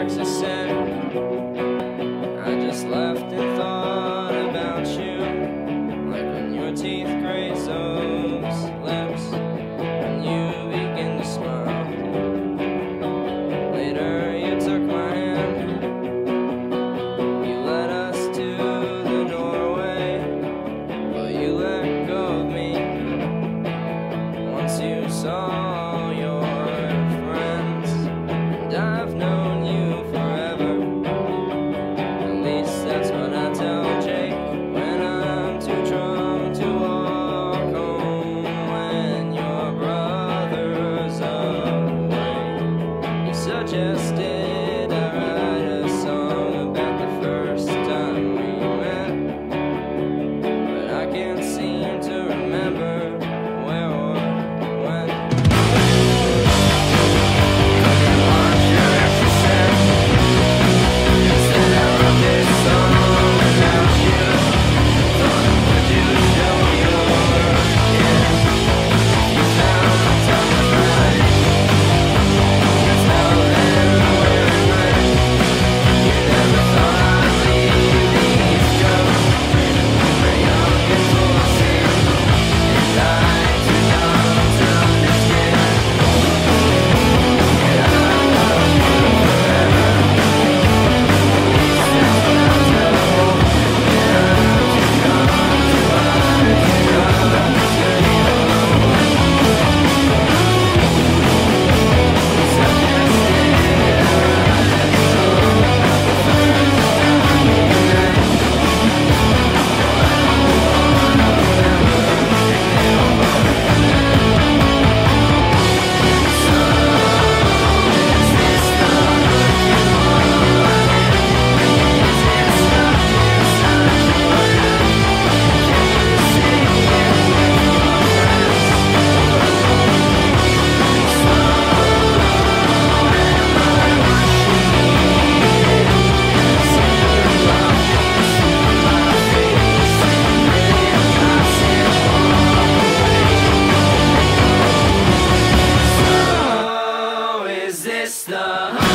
Texas and I just left and thought about you, like when your teeth graze those lips and you begin to smile. Later you took my hand, you led us to the doorway, but you let go of me once you saw your friends. And I've known you forever, at least that's what I tell Jake when I'm too drunk to walk home. When your brother's away, you suggested I write a song about the first time we met, but I can't seem to remember where or when. Is this the